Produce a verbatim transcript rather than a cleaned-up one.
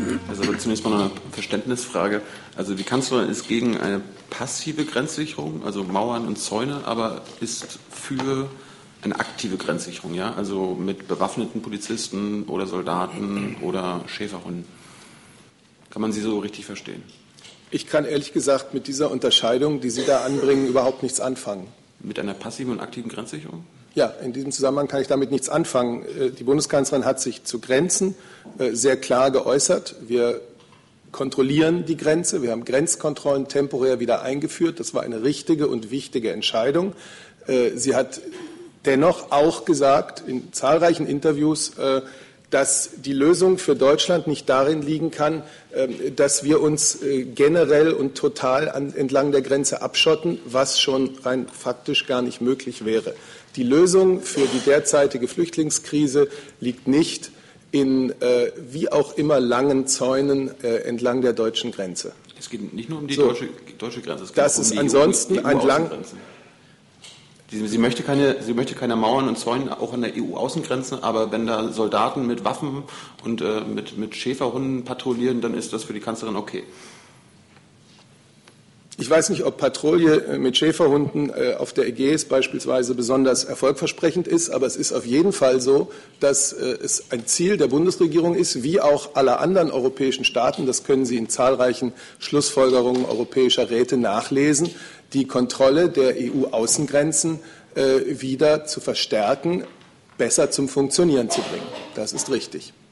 Also zunächst mal eine Verständnisfrage. Also die Kanzlerin ist gegen eine passive Grenzsicherung, also Mauern und Zäune, aber ist für eine aktive Grenzsicherung, ja? Also mit bewaffneten Polizisten oder Soldaten oder Schäferhunden. Kann man sie so richtig verstehen? Ich kann ehrlich gesagt mit dieser Unterscheidung, die Sie da anbringen, überhaupt nichts anfangen. Mit einer passiven und aktiven Grenzsicherung? Ja, in diesem Zusammenhang kann ich damit nichts anfangen. Die Bundeskanzlerin hat sich zu Grenzen sehr klar geäußert. Wir kontrollieren die Grenze. Wir haben Grenzkontrollen temporär wieder eingeführt. Das war eine richtige und wichtige Entscheidung. Sie hat dennoch auch gesagt, in zahlreichen Interviews, dass die Lösung für Deutschland nicht darin liegen kann, dass wir uns generell und total entlang der Grenze abschotten, was schon rein faktisch gar nicht möglich wäre. Die Lösung für die derzeitige Flüchtlingskrise liegt nicht in wie auch immer langen Zäunen entlang der deutschen Grenze. Es geht nicht nur um die so, deutsche, deutsche Grenze, es geht das auch um ist die ansonsten E U, ein lang Sie, sie, möchte keine, sie möchte keine Mauern und Zäune auch an der E U-Außengrenze, aber wenn da Soldaten mit Waffen und äh, mit, mit Schäferhunden patrouillieren, dann ist das für die Kanzlerin okay. Ich weiß nicht, ob Patrouille mit Schäferhunden auf der Ägäis beispielsweise besonders erfolgversprechend ist, aber es ist auf jeden Fall so, dass es ein Ziel der Bundesregierung ist, wie auch aller anderen europäischen Staaten, das können Sie in zahlreichen Schlussfolgerungen europäischer Räte nachlesen, die Kontrolle der E U-Außengrenzen wieder zu verstärken, besser zum Funktionieren zu bringen. Das ist richtig.